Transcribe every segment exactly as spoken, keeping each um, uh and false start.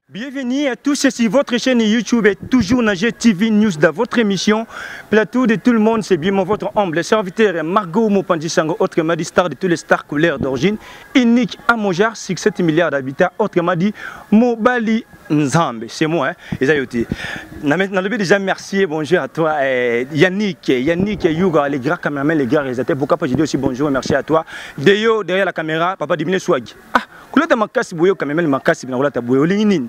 Bienvenue à tous sur votre chaîne YouTube et toujours dans G T V News dans votre émission Plateau de tout le monde. C'est bien votre humble serviteur Margot Mopandisango, autrement dit star de tous les stars couleurs d'origine, unique à Mojar, sept milliards d'habitants, autrement dit Mobali Nzambe. C'est moi, hein, Esayote. Je déjà merci, bonjour à toi, eh, Yannick, Yannick Yuga, les grands caméramans, les grands réalisateurs. Pourquoi pas je dis aussi bonjour et merci à toi. Deyo, derrière la caméra, papa Dimine Swag. Ah, Koulata Makasi Bouyo, caméraman, Makasi, Binaroulata Bouyo, Linginin.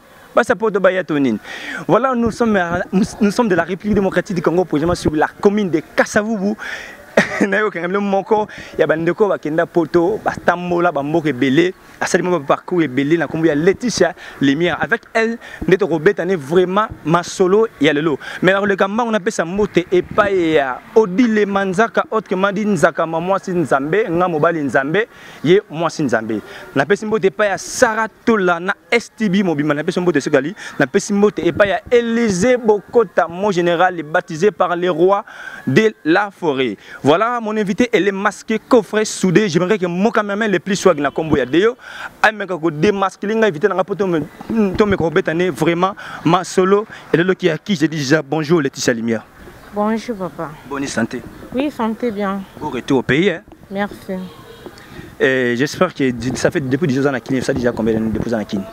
Voilà, nous sommes, nous sommes de la République démocratique du Congo, précisément sur la commune de Kassavubu. Il y a des poto, Bastambola, Bamboke Belé, à ce moment parcours est belé, la commune Laetitia Lumière. Avec elle, notre Robert est vraiment ma solo et le lot. Mais alors le Gamba, on appelle ça moté et pas Odile Manzaka, autrement dit Nzaka, moi c'est Nzambe, Namobali Nzambe, yé moi c'est Nzambe. La personne moté pas Saratola na S T B mobile, la personne moté Segali, la personne moté et pas Élysée Bokota, mon général baptisé par les rois de la forêt. Voilà mon invité, elle est masquée, coffret, soudé. J'aimerais que mon caméraman le plus soit dans la combo ya Deo. Aime que démasquer, l'invité dans la poto, ton micro bétané vraiment ma solo. Et le qui a qui j'ai dit déjà bonjour Laetitia Lumière. Bonjour papa. Bonne santé. Oui, santé bien. Au retour au pays. Hein? Merci. J'espère que ça fait depuis dix ans à Kine, ça déjà combien de ans à Kine?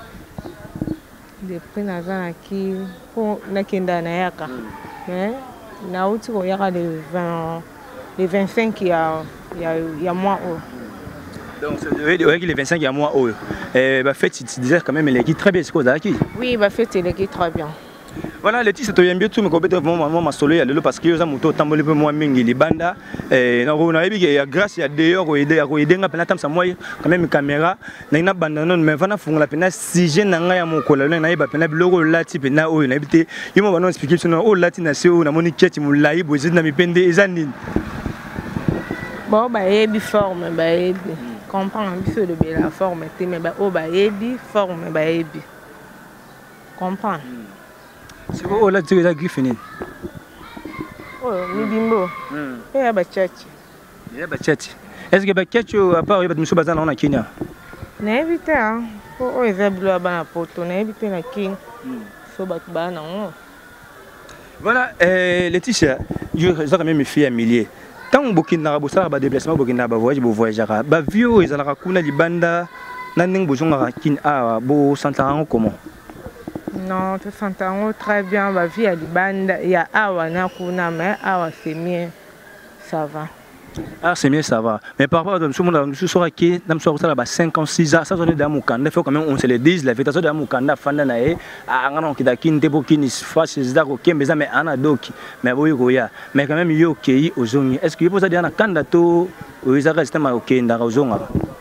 Depuis dix ans à Kine, pour Nakenda Nayaka. Mais na outi ko yaka le vingt les vingt-cinq il y a il y a il y a moins haut. Donc oui, les vingt-cinq il y a moins haut. Et bah fait tu disais quand même l'équipe très bien c'est quoi là-qui? Oui, bah fait l'équipe très bien. Voilà, les titres tu aimes bien tout mais complètement vraiment ma solo ya lelo parce que yo za moto tamboli pe moi mingi li banda et na ko na yebi ya grâce ya dehors ko aider ko aider nga pena tam sa moi quand même caméra na ina banda non mais vana fungola pena sujet na nga ya mokola na yeba pena biloko lati pena o na yebite yo mo bana expliquer sur o lati na se o na moni keti mulai bozi na mipende ezanini. Bon bah yebi forme bah yebi comprendre biso de la forme mais bah o bah yebi forme bah yebi comprendre. C'est quoi là tu as griffé? Oh, ni bimbo. Eh ya bachachi. Ya bachachi. Est-ce que bachachi à part il y a monsieur bazana na Kenya? Na éviter hein. Oh ezablo ba na poto na éviter na Kenya. So batu ba na on. Voilà, euh Laetitia, je ça quand même fille à milliers. Tant Burkina Faso ça ba déplacement Burkina ba voyage bo voyagera. Ba vieux ezalaka kuna libanda na ning bozonga Kenya a bo santarango comment? Non, tout s'entend très bien. Ma vie à Libanda, il y a Awa Nakuna, mais Awa c'est mieux, ça va. Ah, c'est mieux, ça va. Mais par rapport à ce monde, nous sommes qui, nous sommes là, cinq ans, six ans, ça sonne dans mon candidat. Il faut quand même on se le dise, la fête de mon candidat, fan d'anaï, à un an qui est qui ne peut qui ne fasse ses dards, ok, mais ça, mais un adoki, mais oui, oui, mais quand même, il y a ok, aux zones. Est-ce qu'il faut ça dire un candidat ou ils restent à ok, dans la zone?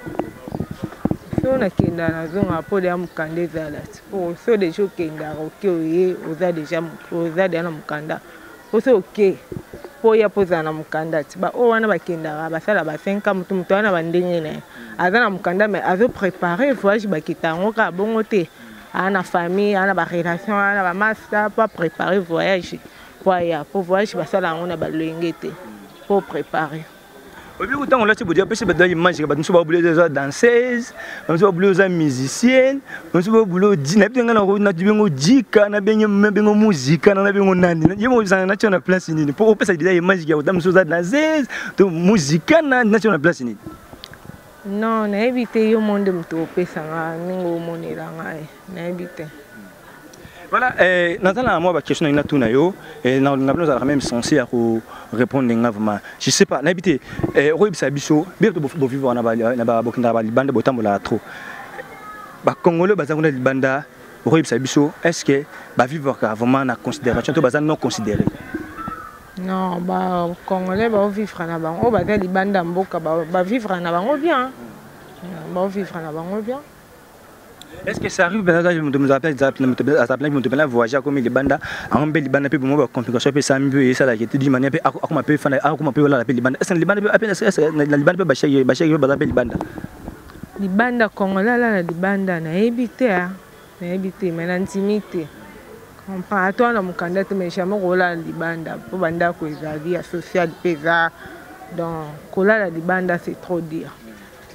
On a qui dans la zone à pour les candidat là. Pour ceux des gens qui ont ok, aux a déjà aux a déjà mon candidat. Pour ceux ok, pour y a posé un mon candidat. Bah oh on a pas qui dans bah ça là bah cinq ans tout le temps on a bandé né. Avant mon candidat mais avait préparé voyage bah qui t'a on a bon côté. On a famille, on a ba relation, on a ba master pour préparer voyage. Pour y a pour voyage bah ça là on a ba l'ingété pour préparer. Au bout on l'a dit, dire parce que dans l'image, nous sommes obligés de danser, nous sommes obligés de musiciens, nous sommes obligés de dîner, nous sommes obligés de dire, nous sommes obligés de musique, nous sommes obligés de nani. Il y a des gens qui ont place ici. Pour passer des images, nous sommes obligés de danser, de musique, nous sommes place ici. Non, na éviter le monde de m'topper ça, nous monde là, na éviter. Voilà, euh, Nathalie, moi, la question est tout naïo, et nous avons même censé répondre vraiment. Je sais pas, n'habitez, Roy Bisabiso, bien que vous vivez en Burkina Faso, bande botam la trop. Bah Congolais, bah ça on a le banda, Roy Bisabiso, est-ce que bah vivre vraiment na considération, tout bah non considéré? Non, bah Congolais bah vivre na bango, bah les banda mboka bah vivre na bango bien, bah vivre na bango bien. Est-ce que ça arrive de nous appeler de voyager comme les bandes en bel Liban peu pour complication peu ça mieux et ça là qui te dit manière peu comment peut faire comment peut la Liban est-ce que Liban peut appeler la Liban peut bacher bacher ba appeler Liban Liban Congolais là Liban na éviter na éviter mais l'intimité comprend toi na mukanda mais jamais rola Liban pour banda ko vie sociale pesa donc kola la Liban c'est trop dire.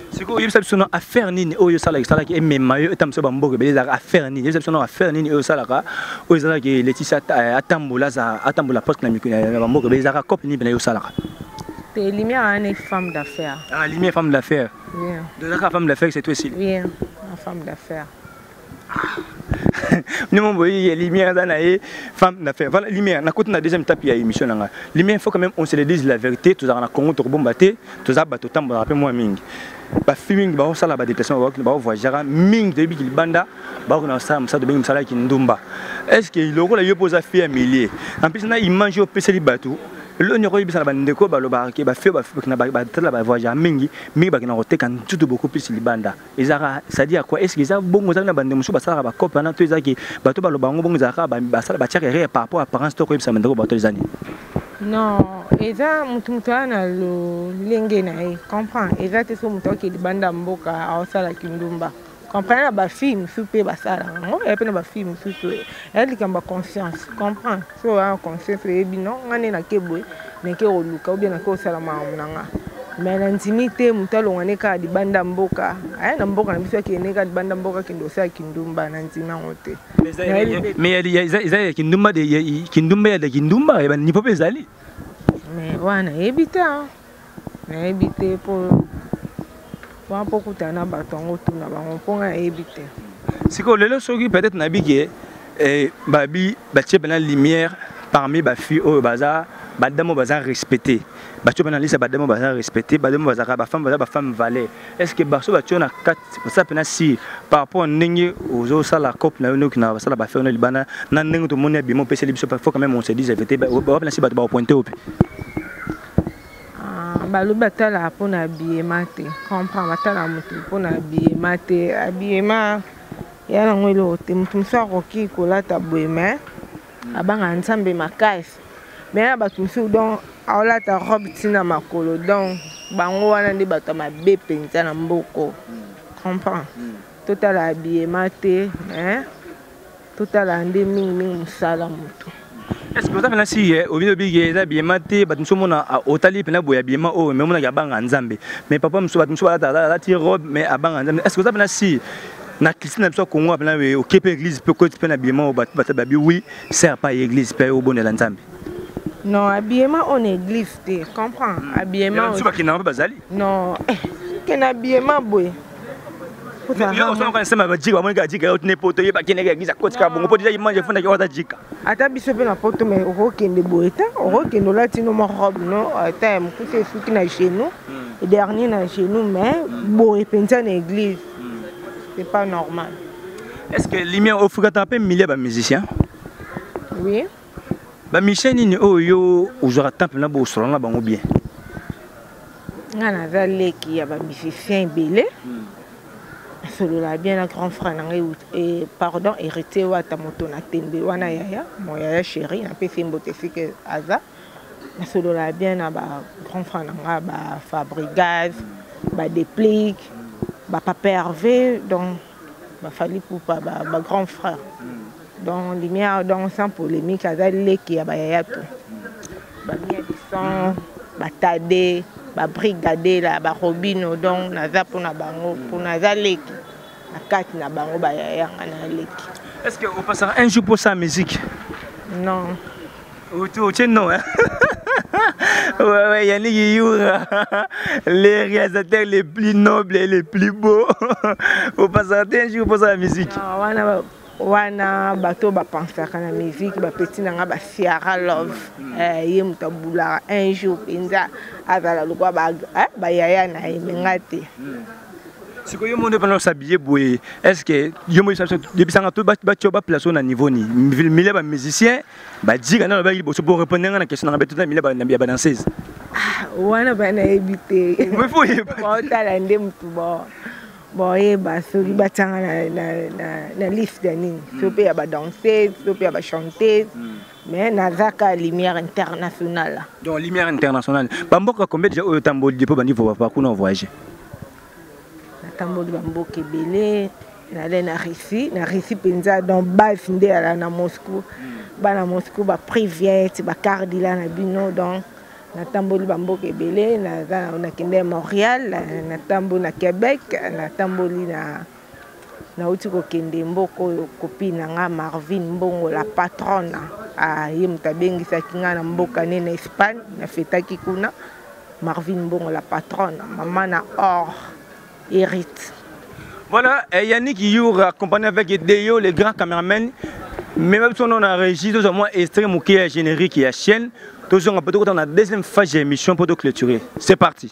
C'est quoi il s'absent à faire nini oh yo sala sala qui même mayo etam so bamboke beleza à faire nini il s'absent à faire nini oh sala ka oh sala qui Laetitia atambola za atambola poste na bamboke beleza ka cop ni bena yo sala ka t'es lumière une femme d'affaires ah lumière femme d'affaires bien de la femme d'affaires c'est toi aussi bien une femme d'affaires nous mon boy lumière dans la femme d'affaires voilà lumière na côté na deuxième étape ya émission nga lumière faut quand même on se le dise la vérité tous na Congo to bombaté tous a bato tambola rappelle moi mingi ba filming ba sala ba déplacement ba voyagera ming de biki banda ba ko na sa msa de bing msala ki ndumba est-ce que le rôle yo posa fi millier en plus na image au peseli batou le nyoko bisala ba ndeko ba lo ba ke ba fi ba fi na ba tala ba voyagera mingi mi ba na roteka tout beaucoup plus libanda ezara ça dit à quoi est-ce que ça bongo za na bande musu ba sala ba kopa na to ezaki bato ba lo bango bongo za ka ba sala ba tirer par rapport à apparence to ko bisa ndeko ba to ezani non eza mutu mutu ana lo lenge na ye comprend eza te so mutu ki libanda mboka awasala kindumba comprend na ba film super ba sala ngo e pe na ba film super e likamba conscience comprend so a conscience e bino ngane na kebwe ne ke oluka ou bien na ko sala ma munanga mais na intimité mutu alongane ka libanda mboka aya na mboka na biso ki ne ka libanda mboka kindo sa kindumba na ntima ngote mais il y a il y a kindumba de kindumba de kindumba e ba ni pope zali mais wana ebita na ebite pour pour beaucoup tana batongo tuna bango ponga ebite siko lelo soki peut-être na biki eh babi batie bana lumière parmi ba filles au bazar badamo bazar respecté batie bana lisa badamo bazar respecté badamo bazar ba femme bazar ba femme valeur est-ce que baso batie na quatre ça pena si par rapport ningi aux sala cop na no na sala ba faire no libana na ningi to moni bi mo pese libiso faut quand même on se dise vérité ba ba si ba ba pointer au balu batala pona biema te comprend batala mutu pona biema te biema yana ngwelo te mutu msa roki kolata boema abanga nsambe makasi mais batu msu don aolata robe tina makolo don bango wana ndi bato mabe penza na mboko comprend totala biema te hein totala ndi mingi mingi musala mutu est-ce que vous avez si au milieu big ça bien maté ba nous mona otali pena boya bien ma o mais mona ya banga nzambe mais papa mso ba mso la la ti robe mais abanga nzambe est-ce que vous avez si na Christine na biso Congo pena we au kepe église peut côté pena bien ma o ba ba bi oui sert pas église pe au bon de nzambe non habillement en église tu comprends habillement tu pas qui n'a pas bazali non que habillement boy yo so ko nsema ba jika mo ga jika yo ne poto ye ba kene ga église côté ka bongo po déjà imanje funda ki wata jika ata biso pe na poto mais o kende boeta o kende lati no mo robe no ata mo kute suki na chez nous et dernier na chez nous mais boy pensa na église c'est pas normal. Est-ce que lumière offre un peu milliers de musiciens? Oui. Ba musicien ni o yo ozora temple na bo solo na bango bien. Ngana za leki ya ba musicien belé. Solo la bien la grand frère na et pardon hérité wa ta moto na tembe wana yaya mo yaya chéri na pe simbote fike aza. Solo la bien na ba grand frère na ba Fabrigaz, ba Déplique, ba Papa Hervé donc ba fali pour ba ba grand frère. Donc lumière donc sans polémique aza leki ya ba yaya to. Ba mia di son ba tade ba brigade la ba robino donc naza pona bango pona za leki na kati na bango ba yaya na leki. Est-ce que vous passez un jour pour sa musique? Non. Ou tu non hein? Ouais ouais, Yannick Youra, les réalisateurs les plus nobles et les plus beaux. Vous passez un jour pour sa musique? Non, wana wana bato ba pensaka na musique ba petit na nga ba Ciara Love eh ye mutabula un jour penza azala lokwa ba ba yaya na ngati. Si vous avez s'habiller boy, est-ce que vous depuis ça tout ba ba place au niveau ni milliers de musiciens ba dire na ba pour répondre à la question na ba tout na milliers ba ba danseuse. Ah wana ba na ebité. Mais faut y pas tala ndem tu bo. Boye ba soki ba tanga na na na liste de nini. Sopi ya ba danseuse, sopi ya ba chanteuse. Mais nazaka lumière internationale. Donc lumière internationale. Bamboka combien déjà au tambo depuis ba niveau ba kuna voyager. Tamboli bamboke belé na na Russie na Russie penza dans base ndé ala na Moscou ba na Moscou ba private ba cardila na bino donc natamboli bamboka ebele naza nakende Montréal natamboli na Québec natamboli na nauti kokende mboka oyo copine na nga Marvin Mbongo la patronne aye moto abengisaki nga na mboka ne na Espagne nafetaki kuna Marvin Mbongo la patronne maman na or hérite. Voilà, et Yannick Your accompagné avec Deyo, les grands caméramans. Mais même si on a régi, nous avons extrait mon qui est générique et la chaîne. Nous avons dans la deuxième phase de l'émission pour clôturer. C'est parti.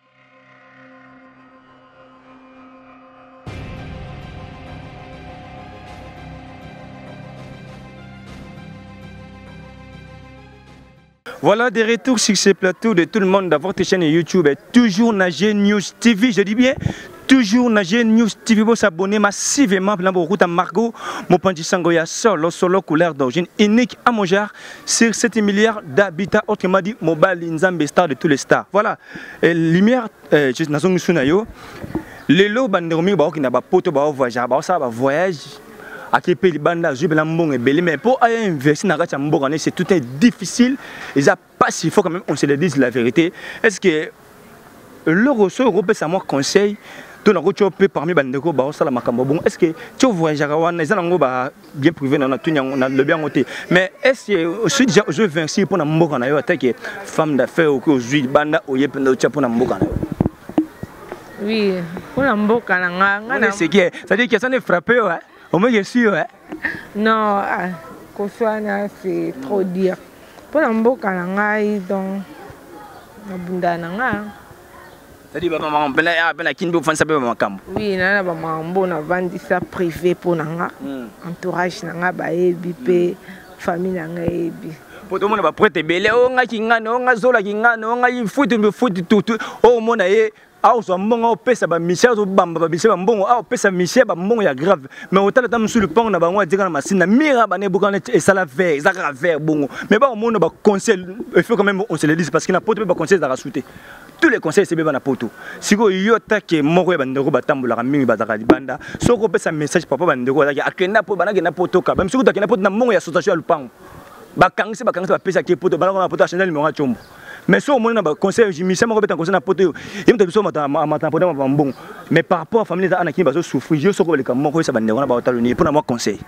Voilà des retours sur ce plateau de tout le monde dans votre chaîne YouTube et toujours Nagé News T V, je dis bien toujours Nagé News T V pour s'abonner massivement pour beaucoup de Margot mon pandisango ya solo solo couleur d'origine unique à Mojar sur sept milliards d'habitants autrement dit mobile Nzambe star de tous les stars. Voilà et lumière juste na zongu sunayo lelo banderomi ba okina ba poto ba voyage ba ça ba voyage à qui paye les bandes azul belambong et belé mais pour aller investir dans la mbongane c'est tout est difficile et ça passe il faut quand même on se le dise la vérité. Est-ce que le reçu européen ça moi conseil de la route peut parmi bandeko ba ça la makambo bon est-ce que tu voyages à wana ils ont ba bien privé dans tout on le bien monté mais est-ce que je déjà je vingt pour na mbongana yo attaquer femme d'affaires ou que je banda oye pendo cha pour na mbongana. Oui pour na mbongana nga nga c'est que ça dit que ça ne frappé ouais. Au moins, je suis sûr, hein? Non, Koswana, c'est trop dire. Pour l'amboka, donc, la nanga. C'est-à-dire, maman, ben là, ben là, qui ne peut pas savoir ma cam. Oui, nana, maman, bon, on vend ça privé pour nanga. Entourage nanga, ba ebi, famille nanga ebi. Pour tout le monde, va prêter belé, on a qui ngana, on a zola qui ngana, on a il faut de faut tout tout. Oh mon aïe. Ah, on mbongo au pesa ba Michel au bamba ba Michel mbongo ah au pesa Michel ba mbongo ya grave mais au tala tam sur le pont na ba ngwa dika na machine na mira ba ne bokana et ça la vert ça grave vert bongo mais ba au monde ba conseil il faut quand même on se le dise parce qu'il na pote ba conseil za rasuté tous les conseils c'est bien na poto siko yo take moko ya bandeko ba tambola mingi ba za banda soko pesa message papa bandeko za akenda po bana kena poto ka même siko takena poto na mbongo ya association ya lupango ba kangisi ba kangisi ba pesa ke poto bana na poto chanel mo chombo. Mais si on a un conseil, je me suis dit conseil na poto, il me dit que bon. Mais par rapport à la famille, il y a souffrir. Je sais que les gens ça bandera ba taloni pour moi conseil.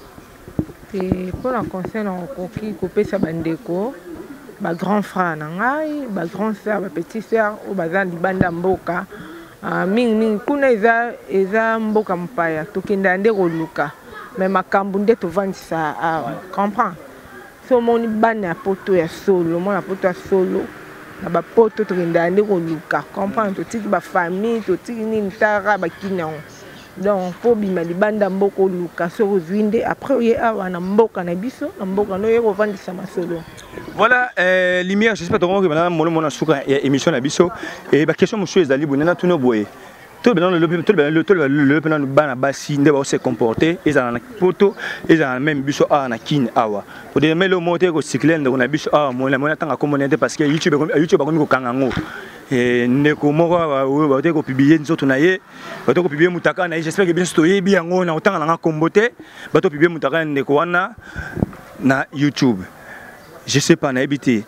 Et pour le conseil on qui couper sa bandeko, ba grand frère nangai, ba grand frère, ba petit frère ou ba za libanda mboka. Ming ming kuna eza eza mboka mpaya tokenda nde koluka. Mais makambu nde to vandisa comprends. So moni bana poto ya solo mona poto ya solo na ba poto to ndande ko luka comprendre to tiki ba famille to tiki ni ntara ba kinon donc po bima libanda mboko luka so ozwinde après ye awa na mboka na biso na mboka no ye ko vandisa masolo. Voilà euh lumière j'espère donc que madame molo mona suka émission na biso et ba question monsieur ezali bonena tout no boye tout le le le le le pendant bana basi ndeba se comporter ils ont na poto ils ont même biso a na kin awa pour de melo monter ko cycler ndeko na biso a mo la mo na tanga communauté parce que YouTube YouTube ba ko kanga ngo et ndeko moko ba te ko publier nzoto na ye ba te ko publier mutaka na ye j'espère que bien stoyer bien ngo na tanga na kombote ba to publier mutaka ndeko wana na YouTube je sais pas na habité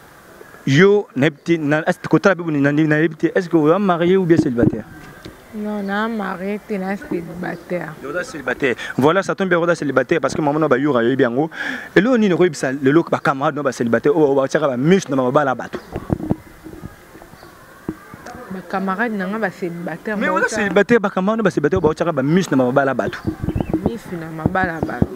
yo na habité na est ko tra na na habité est-ce que vous êtes marié ou bien célibataire? Non, non, marié, tu es célibataire. Célibataire. Voilà, ça tombe bien, célibataire parce que maman n'a pas eu à bien haut. Et là, on y a le look, ma camarade n'a pas célibataire. Oh, on va tirer la miche dans ma balle à battre. Ma camarade n'a pas célibataire. Mais voilà, célibataire, ma camarade n'a pas célibataire. On va tirer la miche dans ma balle à battre. Miche dans ma balle à battre.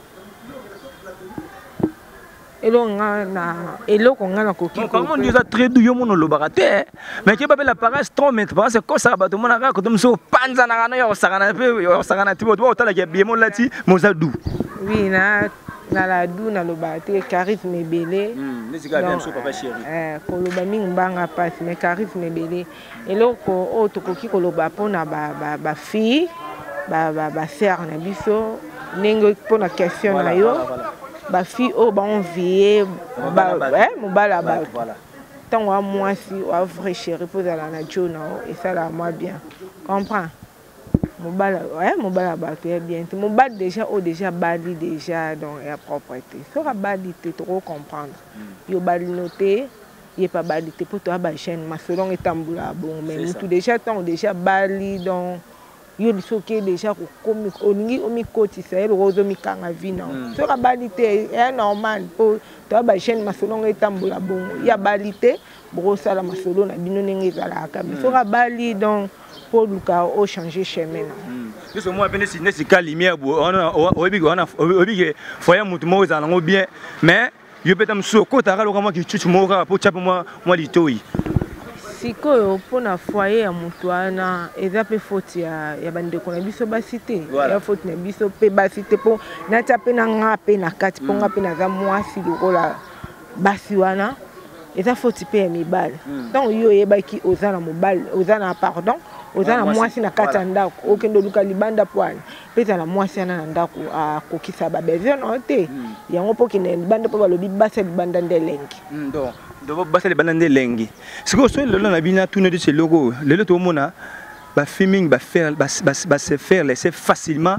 Et là, on a et là, on a coquille. Comment on dit ça très dur, mon lobaraté. Mais qui appelle la paresse trop maintenant, c'est quoi ça? Tout le monde a quand on se panza na na yo sagana pe yo sagana tibo to otala ke bien mon lati mozadou. Oui, na na la dou na lobaraté charisme ebele. Hmm, les gars bien so papa chéri. Eh, ko loba mingi mbanga passe mais charisme ebele. Et là ko o to koki ko loba pona ba ba ba fille ba ba ba sœur na biso ningo pona question na yo. Ba fille au bon vie ba eh mobala ba tant wa moi si wa vrai chéri pour la nature et ça là moi bien comprends mobala ouais mobala ba très bien mobala déjà au déjà bali déjà donc et propreté ça va bali te trop comprendre yo bali noter il pas balité pour toi ba chaîne ma selon etambula bon mais tout déjà tant déjà bali donc yo lisoke déjà ko komi oningi omi koti ça le rose mi kanga vina so ka balité est normal pour toi ba chaîne ma selon etambula bon il y a balité bro sala ma selon na bino ningi zala ka so ka bali donc pour luka o changer chemin na so moi peine si nesi ka lumière bo on obi on obi foyer mutu mo za ngo bien mais yo peut amso ko ta kaloka moi ki chuchu mo ka po chapa moi moi litoi sikoyo pona foyer ya mutu ana eza pe faute ya ya bandeko na biso basite ya faute na biso pe basite po na tape na nga pe na kati po nga pe na za mwasi lokola basi wana eza faute pe ya mibale donc yo yebaki ozana mobile ozana pardon ozana mwasi na kati ya ndako okende luka libanda poani peza na mwasi ana na ndako akokisa babeze no te yango po kende libanda po balobi basa libanda ndelengi donc donc basa libanda ndelengi siko so lelo na bina tune de ce logo lelo to mona ba filming ba faire ba ba se faire laisser facilement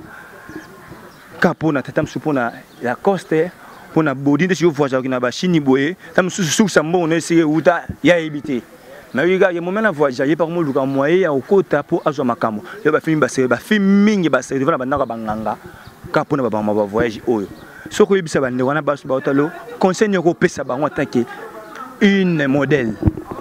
kapona tatam supona la coste pona body de si voyage na ba chini boye tam su su sambo ne se uta ya ebité mais il y a un moment à voyager par moi le moyen au côté pour azwa makamo yo ba film ba se ba filming ba se devant ba banganga kapona ba ba voyage oyo soko yebisa ba ndeko na ba su ba otalo conseil ko pesa ba attaquer une modèle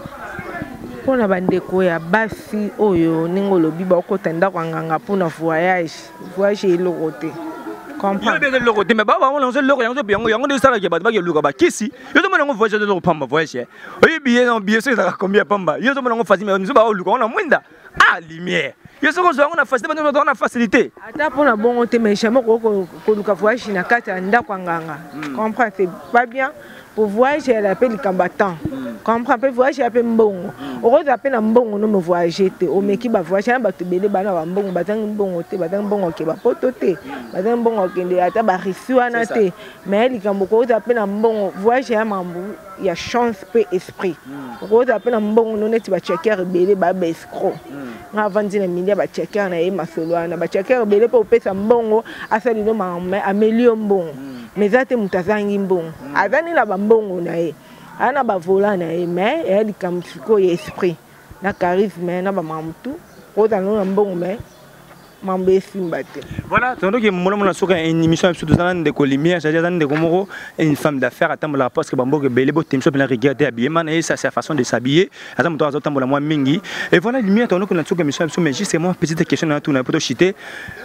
pona bandeko ya basi oyo ningolo biba okota ndako nganga pona voyage voyage elokote comprendre bien le côté mais ba ba on se le yango yango yango de sala ke ba ba ke luka ba kisi yo to mona ngo voyage de pamba voyage oyi bien non bien c'est ça combien pamba yo to mona ngo facile mais nous ba luka on a mwinda ah lumière yo so ko zo on a facilité ba on a facilité ata pona bongo te mais jamais ko ko luka voyage na kata ndako nganga comprendre c'est pas bien pour voyager elle appelle combattant comprend peut voyager appelle mbongo oroza appelle mbongo no me voyager te o meki ba voyager ba te bele bana ba mbongo bazang mbongo te bazang mbongo ke ba poto te bazang mbongo kende ata ba risuana te mais likambo ko oza appelle mbongo voyager ya mambu ya chance pe esprit oroza appelle mbongo no neti ba checker bele ba ba escroc nga vandi na milia ba checker na e masoloana ba checker bele po pesa mbongo asali no ma amelio mbongo mais ate mutazangi mbongo azani na ba mbongo na e ana ba vola na e mais e di kam siko esprit na charisme na ba mamtu ko ta no mbongo mais mambe simbate voilà donc que mon mon soka une émission absolue dans de colimière c'est dans de comme une femme d'affaires attendre la parce que bambo que belle beau temso bien regarder habillement et ça c'est la façon de s'habiller attendre toi attendre la moi mingi et voilà lumière donc que notre émission absolue mais juste moi petite question na tout na poto chiter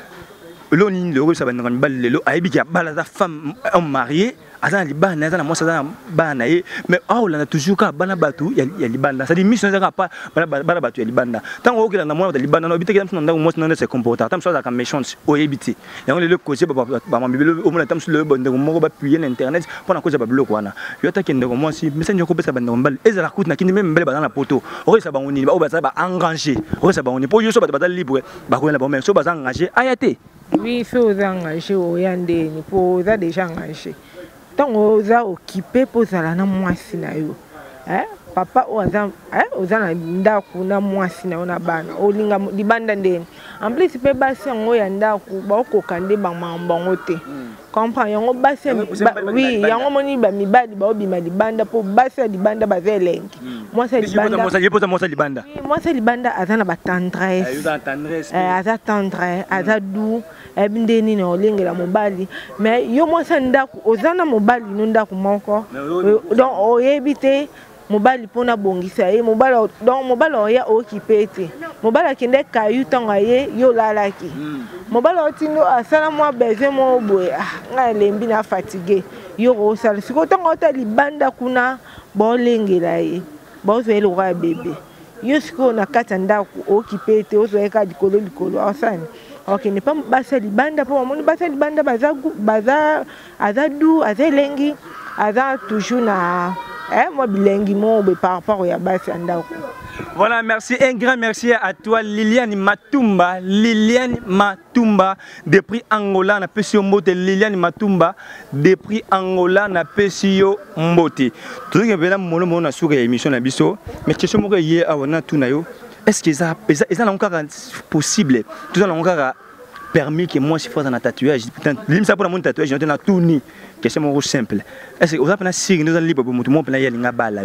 lo ni le ça va dans bal le aibi ya bala da femme homme marié azana libana azana moi ça bana mais ah on a toujours ka bana batu ya ya libanda ça dit mission ça pas bana bana batu ya libanda tant que na moi de libanda no biteke tam na moi non se comporter tam ça ka méchant o ebiti ya on le côté ba ba ma bibelo o mo tam sur le bon de mo ba appuyer internet pour na cause ba bloc wana yo ta kende ko moi si mais ça nyoko pesa banda mbal et la coûte na kindi même mbele ba na poto o ça ba on ni ba o ba ça ba engager o ça ba on ni pour yo so ba ba libre ba ko na ba mais so ba engager ayate oui faut engager o yande ni pour ça déjà engagé tant oza occupé pour ça na mwasi na yo eh papa oza eh oza na ndako na mwasi na yo na bana olinga libanda ndeni en plus pe basi ngo ya ndako ba okokande ba mbongo te comprend yango basi oui yango moni ba mibali ba obima libanda po basi libanda ba zelengi mwasi libanda mwasi yepo mwasi libanda mwasi libanda azana ba tendresse aza tendresse aza tendresse aza doux ebindeni na olengela mobali mais yo mwasi ndako ozana mobali no ndako moko donc oyebite mobali pona bongisa ye mobali donc mobali oya occupé te mobali akende kayu tanga ye yo lalaki mobali otindo asala mwa baiser mo boye nga lembi na fatigué yo osala siko tanga ota libanda kuna bolengela ye bozwele kwa bébé yo siko na kata ndako occupé te ozoeka dikolo dikolo asani ok ne pas basa libanda po moni basa libanda baza baza azadu azelengi aza toujours na eh moi bilengi mo par rapport ya basa ndako. Voilà, merci, un grand merci à toi Liliane Matumba, Liliane Matumba, de prix Angola, na pesio mbote, Liliane Matumba, de prix Angola, na pesio mbote. Tout ce que vous avez dit, na sur l'émission na biso, mais question mo yé awana tunayo, est-ce que ça ça encore possible, tout ça encore permis que moi si faut dans un tatouage, lim ça pour mon tatouage, on a tout ni. Question mo simple. Est-ce que vous avez un signe nous libre pour tout le monde pour y aller ngabala yo.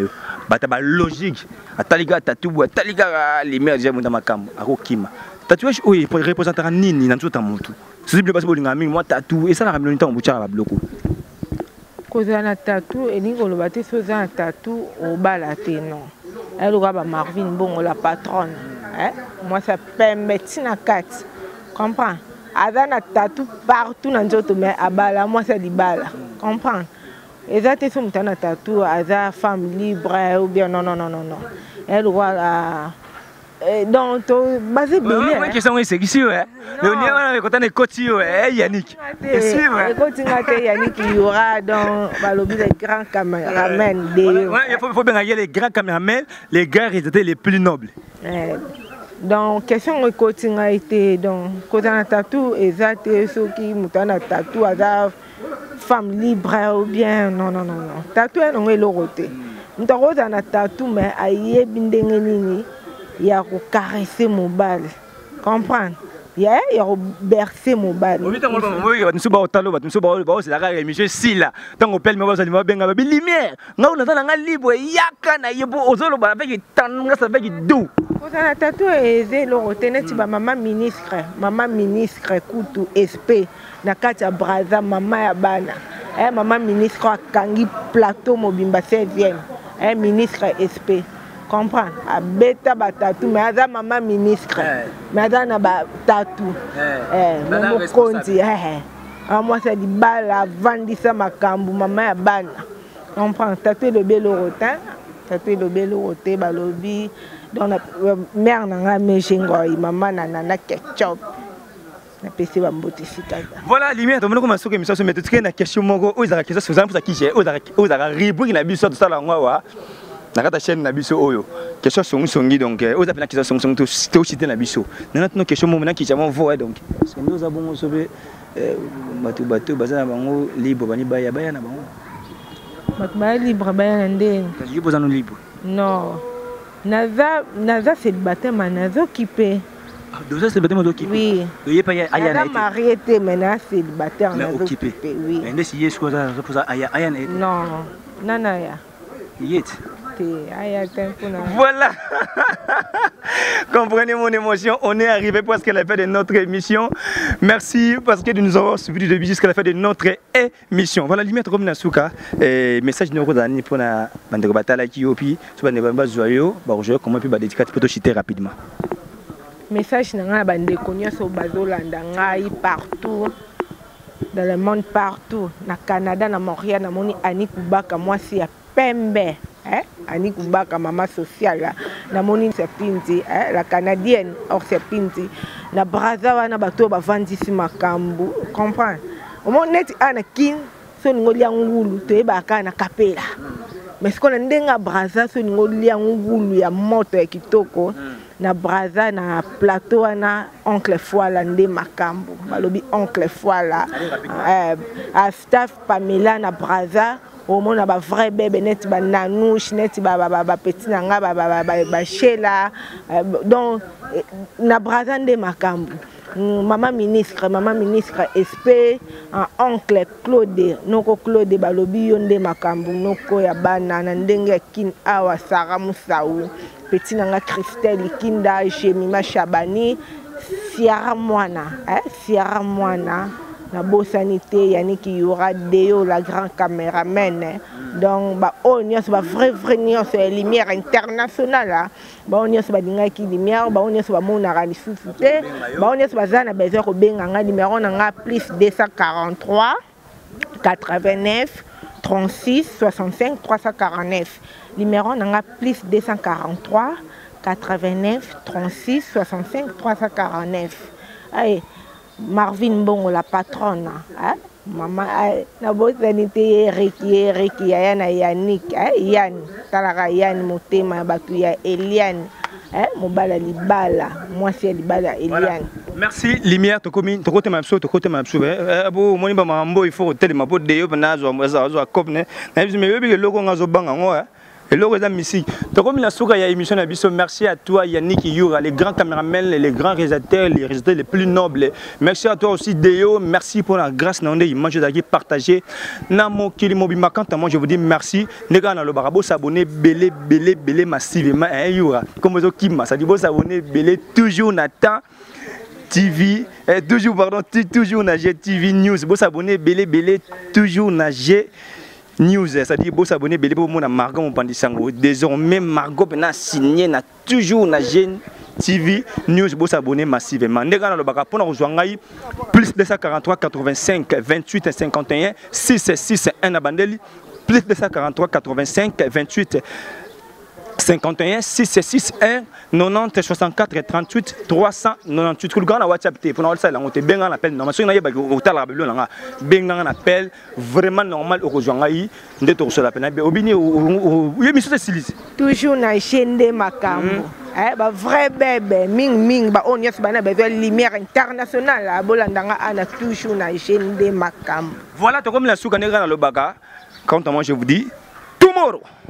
bata ba logique atalika tatou atalika lumière déjà munda makambo akokima tatouage oyo représentera nini na nzota mutu c'est bien parce que bolinga mingi moi tatou et ça la ramène temps bucha ba bloko koza na tatou elingi koloba te soza na tatou obala te non eloka ba Marvin bongo la patronne hein moi ça permet tina kati comprends aza na tatou partout na nzoto mais abala moi ça libala comprends ezate so mutana tatou aza femme libre ou bien non non non non non elle voit donc basé belé ouais question c'est ici ouais le lien on quand on est côté ouais Yannick et si ouais côté ngate Yannick il y aura dans balobi les grands caméramans de ouais il faut faut bien les grands caméramans les gars étaient les plus nobles donc question côté ngate donc côté na tatou ezate so qui mutana tatou aza femme libre ou bien non non non non tatou non est l'oroté ntakoza na tatou mais ayebi ndenge nini ya ko caresser mobile comprendre ya ya ko bercer mobile oui tant moi nous ba otalo ba nous ba ba c'est la rare monsieur sila tant opel me ba ça ba benga ba lumière nga on a nga libre yaka na yebo ozolo ba avec tanga ça avec dou ko na tatou eze l'oroté neti ba maman ministre maman ministre kutu sp na kati ya braza mama ya bana eh maman ministre akangi plateau mobimba seizième eh ministre sp comprendre abeta ba tatou mais aza maman ministre mais aza na ba tatou eh mo konti eh ah moi c'est di bala vandisa makambu mama ya bana comprendre tatou le belo rotin tatou le belo roté balobi dans la mère na nga meshingo mama na na ketchup. Voilà, lumière, donc comment ça que monsieur se met tout na question moko aux question sur pour ça qui j'ai aux aux rubrique na biso de ça la ngwa na kata chaîne na biso oyo question songi songi donc aux appela question songi songi to citer na biso na notre question mo na qui jamais voix donc parce que nous avons sauvé bato bato bazana bango libre bani baya baya na bango bato baya libre baya na ndenge kasi yo bozano libre non naza naza c'est baptême nazo occupé. Donc ça c'est le baptême d'occupé. Oui. Il y a pas Ayana. Il marié était maintenant c'est le baptême occupé. Oui. Mais si est-ce que ça repose à Ayana? Non, non non ya. Yet. Voilà. Comprenez mon émotion, on est arrivé presque à la fin de notre émission. Merci parce que de nous avoir suivi du début jusqu'à la fin de notre émission. Voilà, limite comme Nasuka, message numéro d'un pour la bande de bataille qui opi, sur la bande joyeux, barjeux, comment puis dédicace pour te citer rapidement. Message na bande de konya so bazolanda ngai partout dans le monde partout, na Canada, na Montréal, na moni Annie Kubaka moi si ya pembe. Eh? Annie Kubaka, maman sociale, na moni sepinti, eh? La canadienne, or sepinti, na braza wana bato ba vandisi makambu, comprends? Au moins net ana kin, so ngolia ngulu te ba kana kapela. Mais ce qu'on a ndenga braza so ngolia ngulu ya moto ya kitoko, na braza na plateau na oncle Foala nde makambu, balobi oncle Foala, eh, a staff Pamela na braza. Au monde a ba vrai bébé net ba nanouche net ba ba ba petit nanga ba ba ba ba chela donc na brazande makambu maman ministre maman ministre sp oncle Claude noko Claude balobi yonde makambu noko ya bana na ndenge kin awa Sara Musau petit nanga Christelle Kinda Jemima Chabani Sierra Mwana eh Sierra Mwana na beau sanité Yannick Yura Deo la grand caméraman eh. Donc ba on y a ba vrai vrai nion c'est lumière internationale ba on y a ba dinga ki lumière ba on y a ba mona rani susute ba on y a ba zana besoin ko benga nga numéro na nga plus deux cent quarante-trois quatre-vingt-neuf trente-six soixante-cinq trois cent quarante-neuf numéro na nga plus deux cent quarante-trois quatre-vingt-neuf trente-six soixante-cinq trois cent quarante-neuf. Allez Marvin Bongo la patronne, hein? Maman, na bosanité Reki Reki Yana Yannick, hein? Yann, Talara Yann Motema Batuya Eliane, hein? Mobala Libala, moi c'est Libala Eliane. Merci Lumière, to komi, to kote mapso, to kote mapso. Eh, abo moni ba mambo il faut tellement pour deyo na zo zo zo kopne. Na biso me yobi ke loko ngazo banga ngo, hein? Et là, on musique. Donc, comme il y a émission, merci à toi, Yannick Youra, les grands caméramans, les grands réalisateurs, les réalisateurs les plus nobles. Merci à toi aussi, Déo. Merci pour la grâce dans les images partagées. Namo Kilimobima, quant à moi, je vous dis merci. Les gars, dans le barabo, s'abonner, belé, belé, belé, massivement. Youra, comme vous Kima, ça dit, vous s'abonner, belé, toujours Nathan. T V, eh, toujours, pardon, toujours na G T V News. Vous s'abonner, belé, belé, toujours na G News. C'est-à-dire, vous s'abonner, belé, belé, mon Margot, mon pandisango. Désormais, Margot, n'a signé, na toujours na G T V News. Vous s'abonner massivement. N'est-ce pas le bac pour nous rejoindre plus deux cent quarante-trois quatre-vingt-cinq vingt-huit cinquante et un six six un à Bandeli plus deux cent quarante-trois quatre-vingt-cinq vingt-huit cinquante et un six six un quatre-vingt-dix soixante-quatre trente-huit trois cent quatre-vingt-huit. Quand on a WhatsApp, pour nous on te benga appel normal. Si on a au tala belo nga benga un appel vraiment normal au rejoindre yi ndeto sur la peine. Obini ou émission de Silis. Toujours na chaîne de Makambo. Eh ba vrai bébé ming ming ba on yes bana besoin lumière internationale la bolandanga ana toujours na chaîne de Makambo. Voilà, to comme la souka nega na le baga. Quand moi je vous dis tomorrow.